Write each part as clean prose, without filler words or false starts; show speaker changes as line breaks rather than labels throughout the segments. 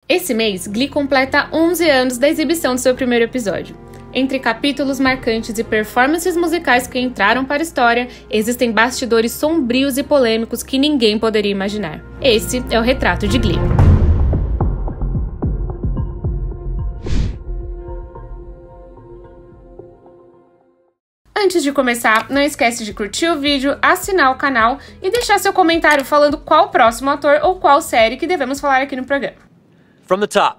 Esse mês, Glee completa 11 anos da exibição do seu primeiro episódio. Entre capítulos marcantes e performances musicais que entraram para a história, existem bastidores sombrios e polêmicos que ninguém poderia imaginar. Esse é o retrato de Glee. Antes de começar, não esquece de curtir o vídeo, assinar o canal e deixar seu comentário falando qual o próximo ator ou qual série que devemos falar aqui no programa.
From the top.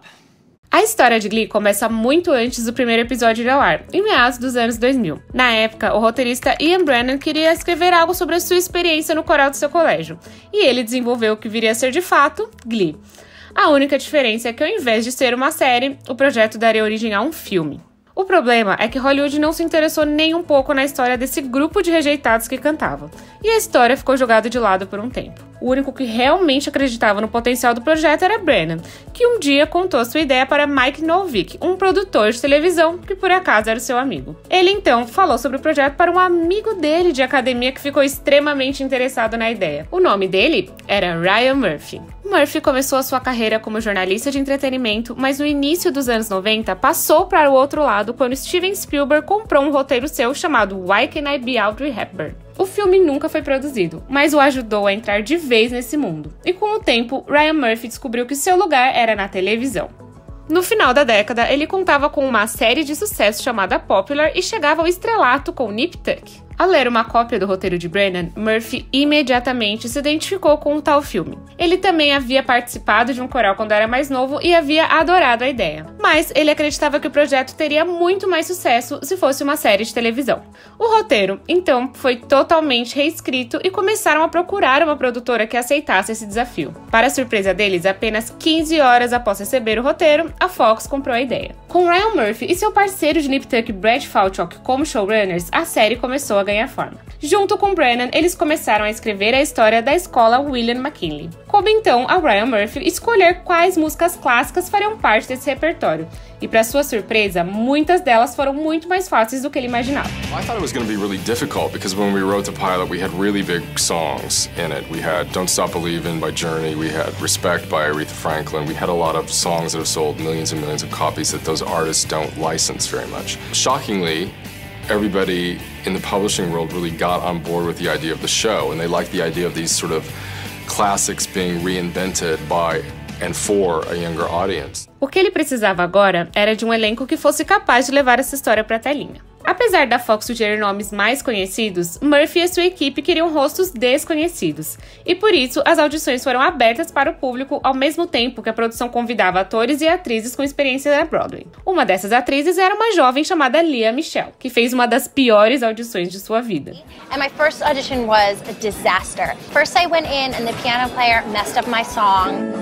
A história de Glee começa muito antes do primeiro episódio ir ao ar, em meados dos anos 2000. Na época, o roteirista Ian Brennan queria escrever algo sobre a sua experiência no coral do seu colégio, e ele desenvolveu o que viria a ser de fato Glee. A única diferença é que, ao invés de ser uma série, o projeto daria origem a um filme. O problema é que Hollywood não se interessou nem um pouco na história desse grupo de rejeitados que cantavam, e a história ficou jogada de lado por um tempo. O único que realmente acreditava no potencial do projeto era Brennan, que um dia contou sua ideia para Mike Novick, um produtor de televisão que por acaso era seu amigo. Ele então falou sobre o projeto para um amigo dele de academia que ficou extremamente interessado na ideia. O nome dele era Ryan Murphy. Murphy começou a sua carreira como jornalista de entretenimento, mas no início dos anos 90 passou para o outro lado quando Steven Spielberg comprou um roteiro seu chamado Why Can't I Be Audrey Hepburn? O filme nunca foi produzido, mas o ajudou a entrar de vez nesse mundo. E com o tempo, Ryan Murphy descobriu que seu lugar era na televisão. No final da década, ele contava com uma série de sucesso chamada Popular e chegava ao estrelato com Nip Tuck. Ao ler uma cópia do roteiro de Brennan, Murphy imediatamente se identificou com o tal filme. Ele também havia participado de um coral quando era mais novo e havia adorado a ideia. Mas ele acreditava que o projeto teria muito mais sucesso se fosse uma série de televisão. O roteiro, então, foi totalmente reescrito e começaram a procurar uma produtora que aceitasse esse desafio. Para a surpresa deles, apenas 15 horas após receber o roteiro, a Fox comprou a ideia. Com Ryan Murphy e seu parceiro de Nip Tuck, Brad Falchuk, como showrunners, a série começou a ganhar forma. Junto com Brennan, eles começaram a escrever a história da escola William McKinley. Coube então a Ryan Murphy escolher quais músicas clássicas fariam parte desse repertório. E para sua surpresa, muitas delas foram muito mais fáceis do que ele imaginava.
I thought it was going to be really difficult because when we wrote the pilot, we had really big songs in it. We had Don't Stop Believin' by Journey, we had Respect by Aretha Franklin. We had a lot of songs that have sold millions and millions of copies that those artists don't license very much. Shockingly, everybody in the publishing world really got on board with the idea of the show, and they liked the idea of these sort of classics being reinvented by and for a younger audience.
O que ele precisava agora era de um elenco que fosse capaz de levar essa história para a telinha. Apesar da Fox sugerir nomes mais conhecidos, Murphy e sua equipe queriam rostos desconhecidos. E por isso, as audições foram abertas para o público ao mesmo tempo que a produção convidava atores e atrizes com experiência na Broadway. Uma dessas atrizes era uma jovem chamada Lea Michele, que fez uma das piores audições de sua vida.
And my first audition was a disaster. First I went in and the piano player messed up my song.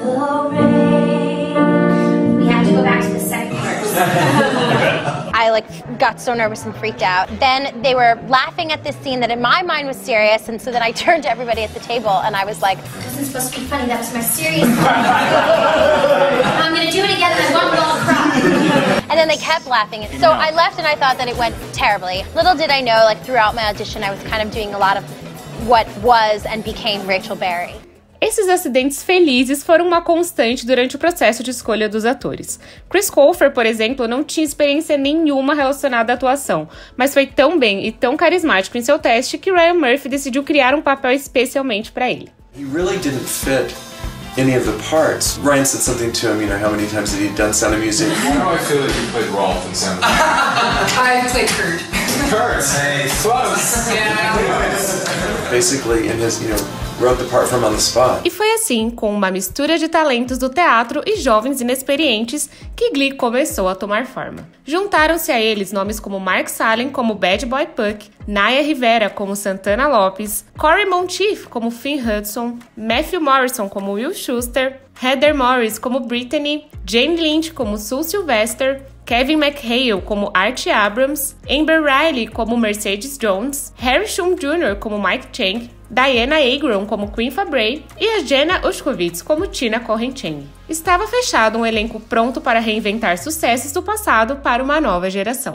We have to go back to the second verse.
I got so nervous and freaked out. Then they were laughing at this scene that in my mind was serious, and so then I turned to everybody at the table and I was like,
This isn't supposed to be funny, that was my serious part. I'm gonna do it again and I want you all to cry.
and then they kept laughing. So I left and I thought that it went terribly. Little did I know, throughout my audition, I was kind of doing a lot of what was and became Rachel Berry.
Esses acidentes felizes foram uma constante durante o processo de escolha dos atores. Chris Colfer, por exemplo, não tinha experiência nenhuma relacionada à atuação, mas foi tão bem e tão carismático em seu teste que Ryan Murphy decidiu criar um papel especialmente para ele.
He really didn't fit any of the parts. Ryan said something to him, how many times had he done Sound of Music?
Why do I feel like you played Rolf in Sound of Music?
I played Kurt.
Kurt! Hey, close!
Yeah.
Basically, in his, wrote the part from on the spot.
E foi assim, com uma mistura de talentos do teatro e jovens inexperientes, que Glee começou a tomar forma. Juntaram-se a eles nomes como Mark Salling como Bad Boy Puck, Naya Rivera como Santana Lopes, Corey Monteith como Finn Hudson, Matthew Morrison como Will Schuster, Heather Morris como Brittany, Jane Lynch como Sue Sylvester, Kevin McHale como Art Abrams, Amber Riley como Mercedes Jones, Harry Shum Jr. como Mike Chang, Diana Agron como Queen Fabray e a Jenna Ushkovitz como Tina Cohen-Chang. Estava fechado um elenco pronto para reinventar sucessos do passado para uma nova geração.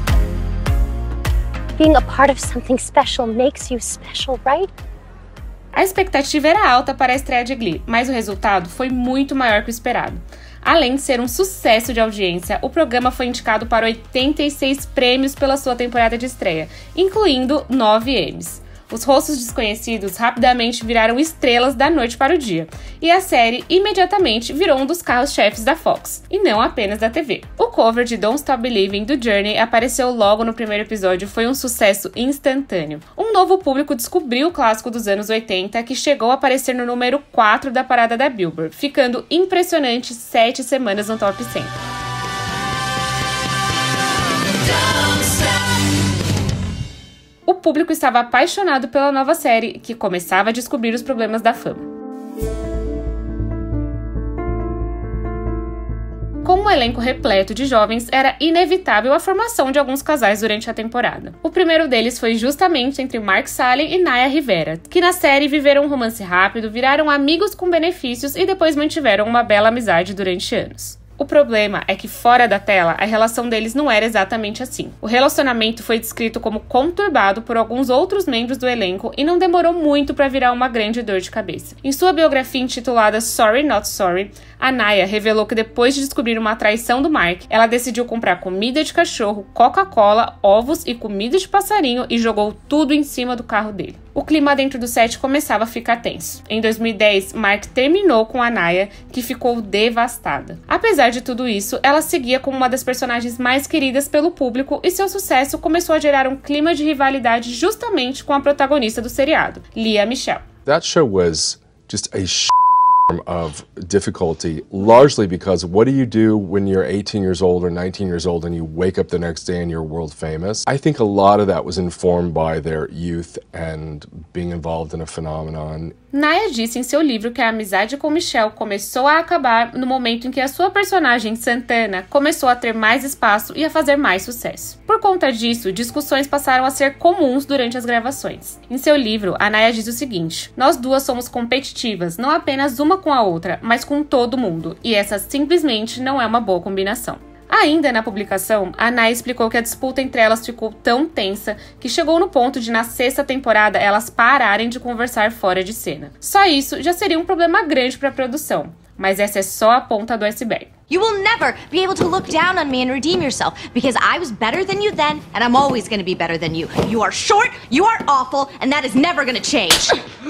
Being a part of something special makes you special, right?
A expectativa era alta para a estreia de Glee, mas o resultado foi muito maior que o esperado. Além de ser um sucesso de audiência, o programa foi indicado para 86 prêmios pela sua temporada de estreia, incluindo 9 Emmys. Os rostos desconhecidos rapidamente viraram estrelas da noite para o dia, e a série imediatamente virou um dos carros-chefes da Fox, e não apenas da TV. O cover de Don't Stop Believing do Journey apareceu logo no primeiro episódio e foi um sucesso instantâneo. Um novo público descobriu o clássico dos anos 80, que chegou a aparecer no número 4 da parada da Billboard, ficando impressionantes 7 semanas no top 100. O público estava apaixonado pela nova série, que começava a descobrir os problemas da fama. Com um elenco repleto de jovens, era inevitável a formação de alguns casais durante a temporada. O primeiro deles foi justamente entre Mark Salling e Naya Rivera, que na série viveram um romance rápido, viraram amigos com benefícios e depois mantiveram uma bela amizade durante anos. O problema é que fora da tela, a relação deles não era exatamente assim. O relacionamento foi descrito como conturbado por alguns outros membros do elenco e não demorou muito para virar uma grande dor de cabeça. Em sua biografia intitulada Sorry Not Sorry, a Naya revelou que depois de descobrir uma traição do Mark, ela decidiu comprar comida de cachorro, Coca-Cola, ovos e comida de passarinho e jogou tudo em cima do carro dele. O clima dentro do set começava a ficar tenso. Em 2010, Mark terminou com a Naya, que ficou devastada. Apesar de tudo isso, ela seguia como uma das personagens mais queridas pelo público e seu sucesso começou a gerar um clima de rivalidade justamente com a protagonista do seriado, Lea Michele.
That show was just a of difficulty, largely because what do you do when you're 18 years old or 19 years old and you wake up the next day and you're world famous? I think a lot of that was informed by their youth and being involved in a phenomenon.
Naya disse em seu livro que a amizade com Michelle começou a acabar no momento em que a sua personagem, Santana, começou a ter mais espaço e a fazer mais sucesso. Por conta disso, discussões passaram a ser comuns durante as gravações. Em seu livro, a Naya diz o seguinte: nós duas somos competitivas, não apenas uma com a outra, mas com todo mundo, e essa simplesmente não é uma boa combinação. Ainda na publicação, a Naya explicou que a disputa entre elas ficou tão tensa que chegou no ponto de, na 6ª temporada, elas pararem de conversar fora de cena. Só isso já seria um problema grande para a produção, mas essa é só a ponta do iceberg.
You will never be able to look down on me and redeem yourself, because I was better than you then, and I'm always going to be better than you. You are short, you are awful, and that is never going to change.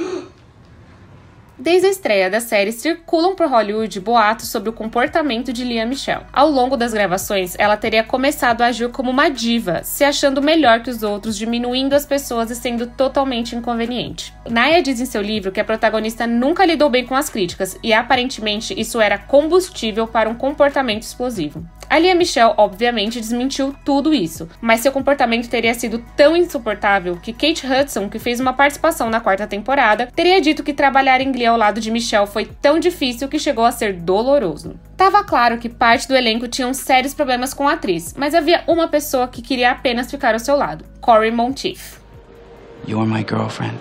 Desde a estreia da série, circulam por Hollywood boatos sobre o comportamento de Lea Michele. Ao longo das gravações, ela teria começado a agir como uma diva, se achando melhor que os outros, diminuindo as pessoas e sendo totalmente inconveniente. Naya diz em seu livro que a protagonista nunca lidou bem com as críticas e, aparentemente, isso era combustível para um comportamento explosivo. A Lea Michele, obviamente, desmentiu tudo isso, mas seu comportamento teria sido tão insuportável que Kate Hudson, que fez uma participação na 4ª temporada, teria dito que trabalhar em Glee ao lado de Michele foi tão difícil que chegou a ser doloroso. Tava claro que parte do elenco tinha sérios problemas com a atriz, mas havia uma pessoa que queria apenas ficar ao seu lado: Cory Monteith.
You're my girlfriend.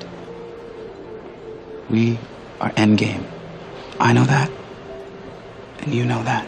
We are endgame. I know that. And you know that.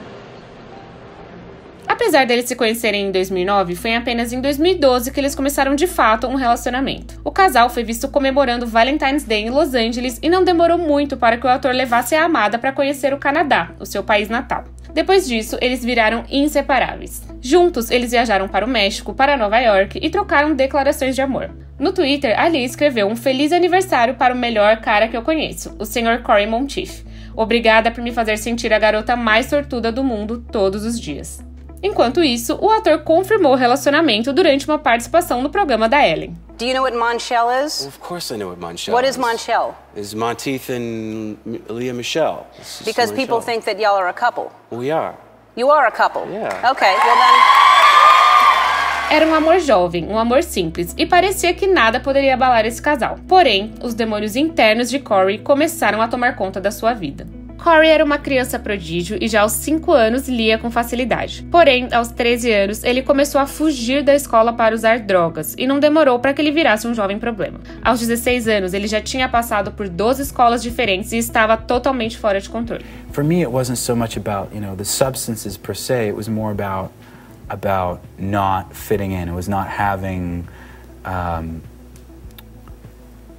Apesar deles se conhecerem em 2009, foi apenas em 2012 que eles começaram de fato um relacionamento. O casal foi visto comemorando Valentine's Day em Los Angeles e não demorou muito para que o ator levasse a amada para conhecer o Canadá, o seu país natal. Depois disso, eles viraram inseparáveis. Juntos, eles viajaram para o México, para Nova York e trocaram declarações de amor. No Twitter, a Lea escreveu um feliz aniversário para o melhor cara que eu conheço, o Sr. Cory Monteith. Obrigada por me fazer sentir a garota mais sortuda do mundo todos os dias. Enquanto isso, o ator confirmou o relacionamento durante uma participação no programa da Ellen.
Do you know what Monchel is?
Well, of course I know what Monchel is.
What is Monchel?
Is Monteith and Lea Michele.
Because people think that y'all are a couple.
We are.
You are a couple?
Yeah.
Okay, well then...
Era um amor jovem, um amor simples, e parecia que nada poderia abalar esse casal. Porém, os demônios internos de Cory começaram a tomar conta da sua vida. Cory era uma criança prodígio e já aos 5 anos lia com facilidade. Porém, aos 13 anos, ele começou a fugir da escola para usar drogas e não demorou para que ele virasse um jovem problema. Aos 16 anos, ele já tinha passado por 12 escolas diferentes e estava totalmente fora de controle.
For me, it wasn't so much about, the substances per se. It was more about not fitting in. It was not having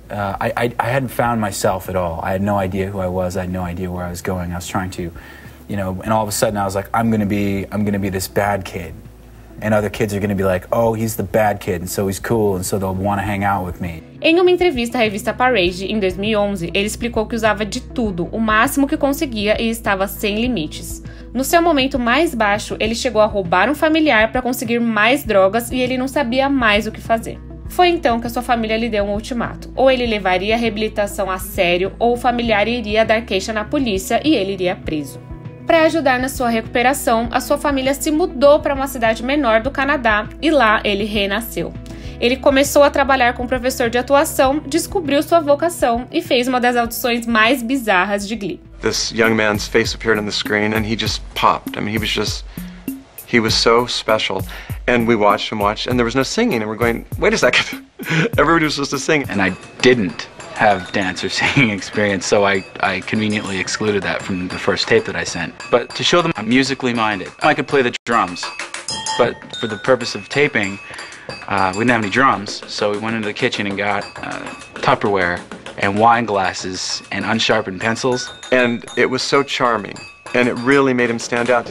I hadn't found myself at all. I had no idea who I was. I had no idea where I was going. I was trying to, and all of a sudden I was like, I'm gonna be this bad kid. And other kids are going to be like, oh, he's the bad kid, and so he's cool, and so they'll want to hang out with me.
Em uma entrevista à revista Parade, em 2011, ele explicou que usava de tudo, o máximo que conseguia e estava sem limites. No seu momento mais baixo, ele chegou a roubar um familiar para conseguir mais drogas e ele não sabia mais o que fazer. Foi então que a sua família lhe deu um ultimato. Ou ele levaria a reabilitação a sério, ou o familiar iria dar queixa na polícia e ele iria preso. Para ajudar na sua recuperação, a sua família se mudou para uma cidade menor do Canadá e lá ele renasceu. Ele começou a trabalhar como professor de atuação, descobriu sua vocação e fez uma das audições mais bizarras de Glee.
This young man's face appeared on the screen and he just popped. I mean, he was so special. And we watched him and there was no singing and we're going, wait a second, everybody was supposed to sing.
And I didn't have dance or singing experience, so I conveniently excluded that from the first tape that I sent. But to show them I'm musically minded, I could play the drums. But for the purpose of taping, we didn't have any drums, so we went into the kitchen and got Tupperware and wine glasses and unsharpened pencils.
And it was so charming, and it really made him stand out.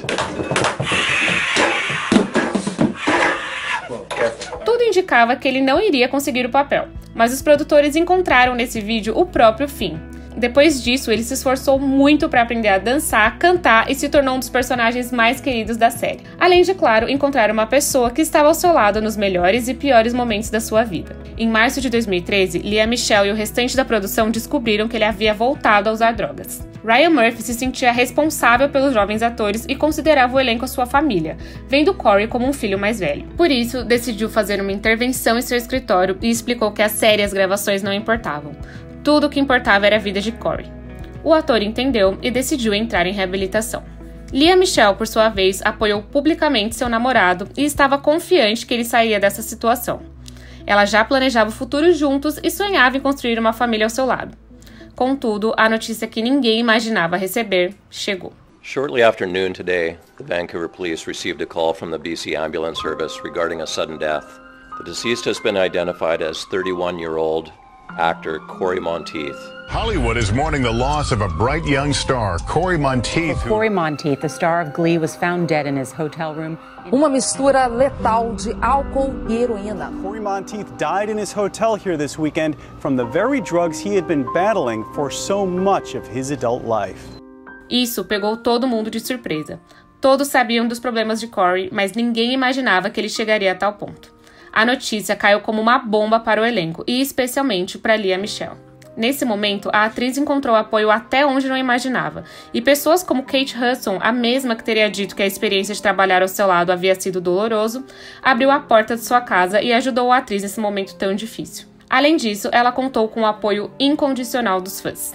Tudo indicava que ele não iria conseguir o papel, mas os produtores encontraram nesse vídeo o próprio fim. Depois disso, ele se esforçou muito para aprender a dançar, cantar e se tornou um dos personagens mais queridos da série. Além de, claro, encontrar uma pessoa que estava ao seu lado nos melhores e piores momentos da sua vida. Em março de 2013, Lea Michele e o restante da produção descobriram que ele havia voltado a usar drogas. Ryan Murphy se sentia responsável pelos jovens atores e considerava o elenco a sua família, vendo Corey como um filho mais velho. Por isso, decidiu fazer uma intervenção em seu escritório e explicou que a série e as gravações não importavam. Tudo o que importava era a vida de Corey. O ator entendeu e decidiu entrar em reabilitação. Lea Michele, por sua vez, apoiou publicamente seu namorado e estava confiante que ele sairia dessa situação. Ela já planejava o futuro juntos e sonhava em construir uma família ao seu lado. Contudo, a notícia que ninguém imaginava receber chegou.
Shortly after noon today, the Vancouver police received a call from the BC Ambulance Service regarding a sudden death. The deceased has been identified as 31-year-old actor Corey Monteith.
Hollywood is mourning the loss of a bright young star, Corey Monteith.
Corey Monteith, the star of Glee, was found dead in his hotel room.
Uma mistura letal de álcool e heroína.
Corey Monteith died in his hotel here this weekend from the very drugs he had been battling for so much of his adult life.
Isso pegou todo mundo de surpresa. Todos sabiam dos problemas de Corey, mas ninguém imaginava que ele chegaria a tal ponto. A notícia caiu como uma bomba para o elenco, e especialmente para Lea Michele. Nesse momento, a atriz encontrou apoio até onde não imaginava, e pessoas como Kate Hudson, a mesma que teria dito que a experiência de trabalhar ao seu lado havia sido doloroso, abriu a porta de sua casa e ajudou a atriz nesse momento tão difícil. Além disso, ela contou com o apoio incondicional dos fãs.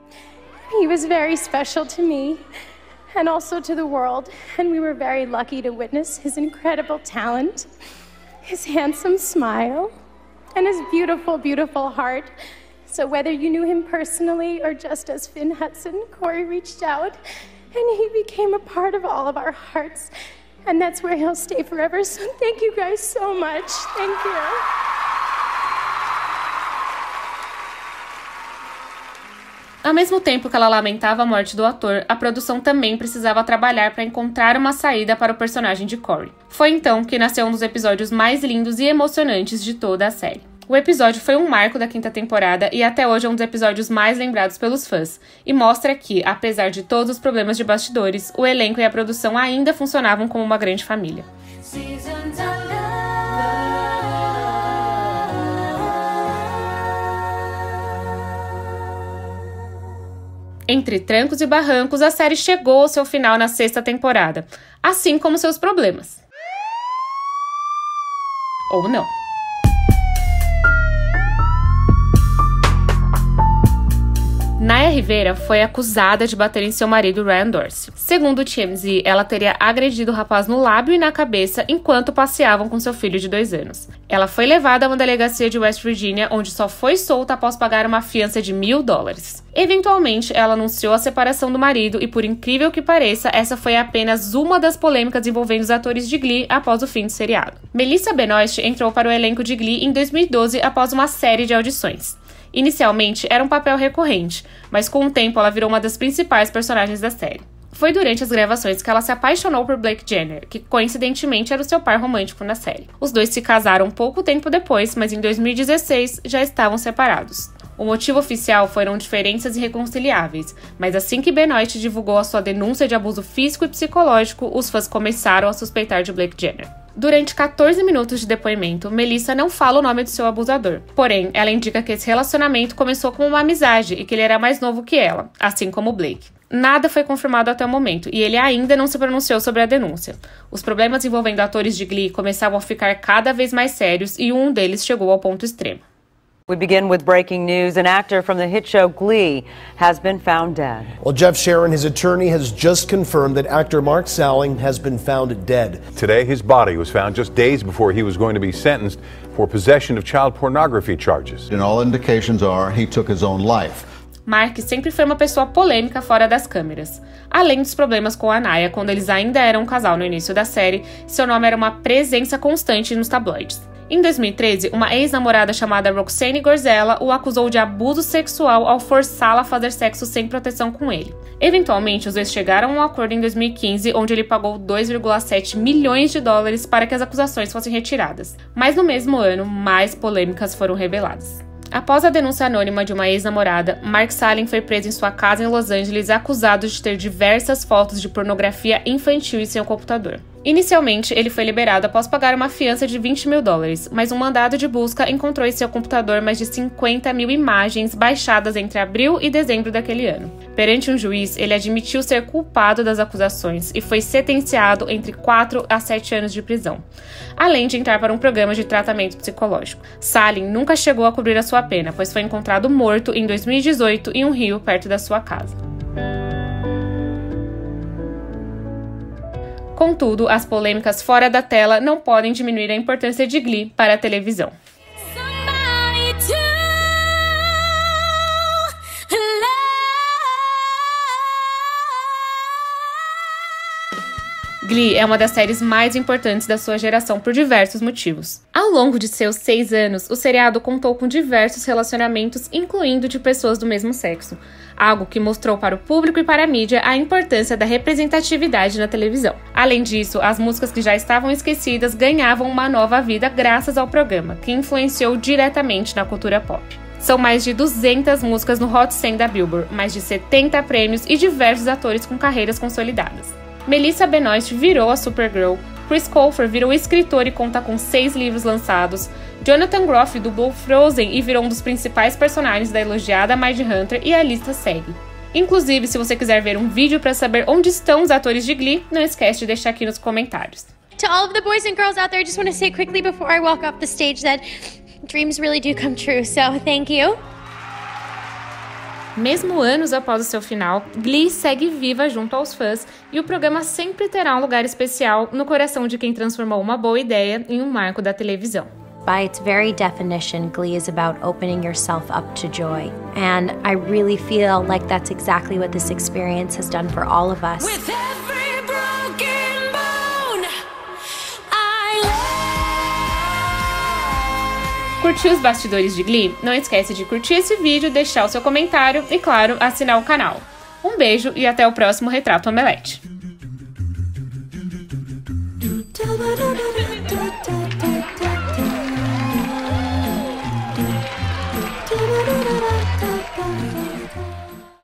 He was very special to me, and also to the world, and we were very lucky to witness his incredible talent. His handsome smile, and his beautiful, beautiful heart. So whether you knew him personally or just as Finn Hudson, Corey reached out, and he became a part of all of our hearts. And that's where he'll stay forever, so thank you guys so much. Thank you.
Ao mesmo tempo que ela lamentava a morte do ator, a produção também precisava trabalhar para encontrar uma saída para o personagem de Corey. Foi então que nasceu um dos episódios mais lindos e emocionantes de toda a série. O episódio foi um marco da 5ª temporada e até hoje é um dos episódios mais lembrados pelos fãs, e mostra que, apesar de todos os problemas de bastidores, o elenco e a produção ainda funcionavam como uma grande família. Entre trancos e barrancos, a série chegou ao seu final na 6ª temporada, assim como seus problemas. Ou não. Naya Rivera foi acusada de bater em seu marido Ryan Dorsey. Segundo o TMZ, ela teria agredido o rapaz no lábio e na cabeça enquanto passeavam com seu filho de 2 anos. Ela foi levada a uma delegacia de West Virginia, onde só foi solta após pagar uma fiança de $1.000. Eventualmente, ela anunciou a separação do marido e, por incrível que pareça, essa foi apenas uma das polêmicas envolvendo os atores de Glee após o fim do seriado. Melissa Benoist entrou para o elenco de Glee em 2012 após uma série de audições. Inicialmente, era um papel recorrente, mas com o tempo ela virou uma das principais personagens da série. Foi durante as gravações que ela se apaixonou por Blake Jenner, que coincidentemente era o seu par romântico na série. Os dois se casaram pouco tempo depois, mas em 2016 já estavam separados. O motivo oficial foram diferenças irreconciliáveis, mas assim que Benoit divulgou a sua denúncia de abuso físico e psicológico, os fãs começaram a suspeitar de Blake Jenner. Durante 14 minutos de depoimento, Melissa não fala o nome do seu abusador. Porém, ela indica que esse relacionamento começou como uma amizade e que ele era mais novo que ela, assim como Blake. Nada foi confirmado até o momento, e ele ainda não se pronunciou sobre a denúncia. Os problemas envolvendo atores de Glee começavam a ficar cada vez mais sérios e um deles chegou ao ponto extremo.
We begin with breaking news. An actor from the hit show Glee has been found dead.
Well, Jeff Sharon, his attorney, has just confirmed that actor Mark Salling has been found dead.
Today, his body was found just days before he was going to be sentenced for possession of child pornography charges.
And all indications are he took his own life.
Mark sempre foi uma pessoa polêmica fora das câmeras. Além dos problemas com a Naya, quando eles ainda eram um casal no início da série, seu nome era uma presença constante nos tabloides. Em 2013, uma ex-namorada chamada Roxane Gorzella o acusou de abuso sexual ao forçá-la a fazer sexo sem proteção com ele. Eventualmente, os dois chegaram a um acordo em 2015, onde ele pagou 2,7 milhões de dólares para que as acusações fossem retiradas. Mas no mesmo ano, mais polêmicas foram reveladas. Após a denúncia anônima de uma ex-namorada, Mark Salling foi preso em sua casa em Los Angeles acusado de ter diversas fotos de pornografia infantil em seu computador. Inicialmente, ele foi liberado após pagar uma fiança de 20 mil dólares, mas um mandado de busca encontrou em seu computador mais de 50 mil imagens baixadas entre abril e dezembro daquele ano. Perante um juiz, ele admitiu ser culpado das acusações e foi sentenciado entre 4 a 7 anos de prisão, além de entrar para um programa de tratamento psicológico. Salling nunca chegou a cumprir a sua pena, pois foi encontrado morto em 2018 em um rio perto da sua casa. Contudo, as polêmicas fora da tela não podem diminuir a importância de Glee para a televisão. Glee é uma das séries mais importantes da sua geração por diversos motivos. Ao longo de seus 6 anos, o seriado contou com diversos relacionamentos, incluindo de pessoas do mesmo sexo, algo que mostrou para o público e para a mídia a importância da representatividade na televisão. Além disso, as músicas que já estavam esquecidas ganhavam uma nova vida graças ao programa, que influenciou diretamente na cultura pop. São mais de 200 músicas no Hot 100 da Billboard, mais de 70 prêmios e diversos atores com carreiras consolidadas. Melissa Benoist virou a Supergirl, Chris Colfer virou escritor e conta com 6 livros lançados, Jonathan Groff dublou Frozen e virou um dos principais personagens da elogiada Mindhunter, e a lista segue. Inclusive, se você quiser ver um vídeo para saber onde estão os atores de Glee, não esquece de deixar aqui nos comentários.
To all of the boys and girls out there, I just want to say quickly before I walk off the stage that dreams really do come true, so thank you. Mesmo anos após o seu final, Glee segue viva junto aos fãs e o programa sempre terá um lugar especial no coração de quem transformou uma boa ideia em um marco da televisão.
By its very definition, Glee is about opening yourself up to joy. And I really feel like that's exactly what this experience has done for all of us. With every broken bone,
Curtiu os bastidores de Glee? Não esquece de curtir esse vídeo, deixar o seu comentário e, claro, assinar o canal. Um beijo e até o próximo Retrato Omelete.